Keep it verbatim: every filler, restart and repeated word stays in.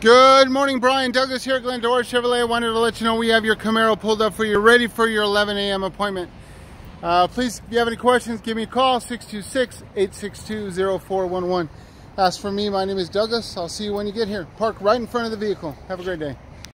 Good morning, Brian Douglas here at Glendora Chevrolet. I wanted to let you know we have your Camaro pulled up for you, ready for your eleven A M appointment. Uh, please, if you have any questions, give me a call, six two six, eight six two, zero four one one. Ask for me. My name is Douglas. I'll see you when you get here. Park right in front of the vehicle. Have a great day.